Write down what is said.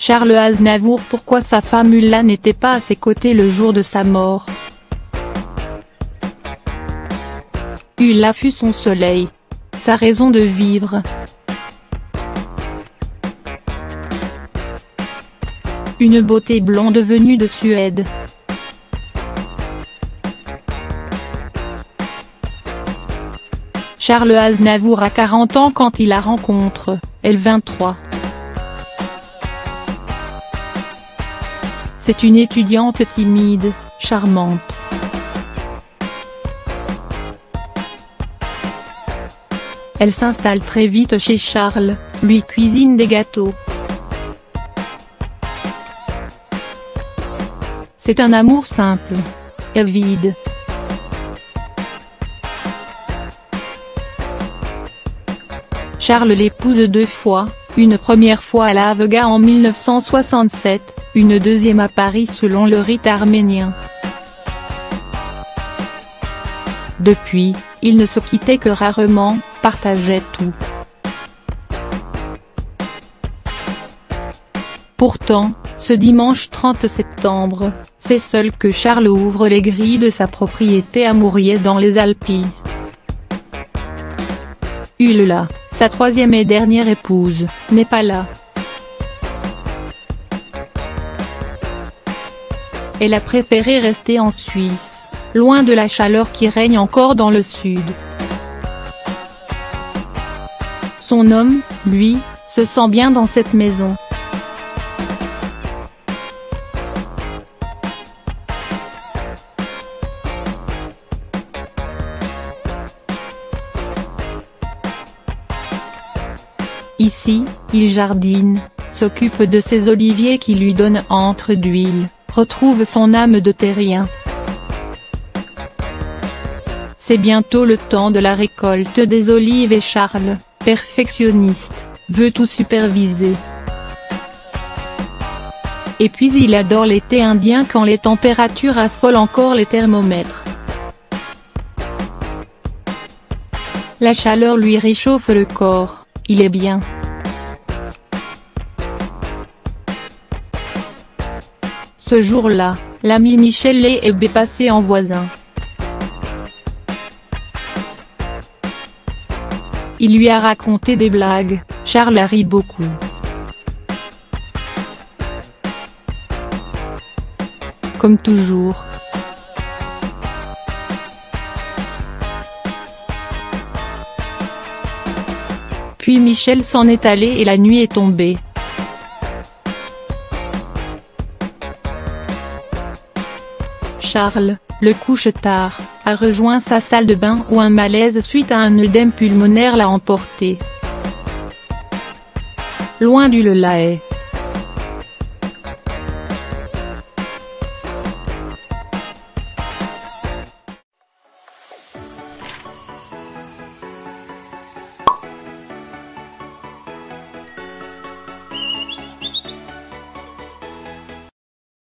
Charles Aznavour. Pourquoi sa femme Ulla n'était pas à ses côtés le jour de sa mort? Ulla fut son soleil, sa raison de vivre. Une beauté blonde venue de Suède. Charles Aznavour a 40 ans quand il la rencontre, elle 23. C'est une étudiante timide, charmante. Elle s'installe très vite chez Charles, lui cuisine des gâteaux. C'est un amour simple et vide. Charles l'épouse 2 fois, une première fois à La Vega en 1967, une deuxième à Paris selon le rite arménien. Depuis, ils ne se quittaient que rarement, partageaient tout. Pourtant, ce dimanche 30 septembre, c'est seul que Charles ouvre les grilles de sa propriété à Mouriez dans les Alpilles. Ulla, sa troisième et dernière épouse, n'est pas là. Elle a préféré rester en Suisse, loin de la chaleur qui règne encore dans le sud. Son homme, lui, se sent bien dans cette maison. Ici, il jardine, s'occupe de ses oliviers qui lui donnent entre d'huile, retrouve son âme de terrien. C'est bientôt le temps de la récolte des olives et Charles, perfectionniste, veut tout superviser. Et puis il adore l'été indien quand les températures affolent encore les thermomètres. La chaleur lui réchauffe le corps. Il est bien. Ce jour-là, l'ami Michel est passé en voisin. Il lui a raconté des blagues, Charles a ri beaucoup. Comme toujours. Puis Michel s'en est allé et la nuit est tombée. Charles, le couche tard, a rejoint sa salle de bain où un malaise suite à un œdème pulmonaire l'a emporté. Loin du Lelae.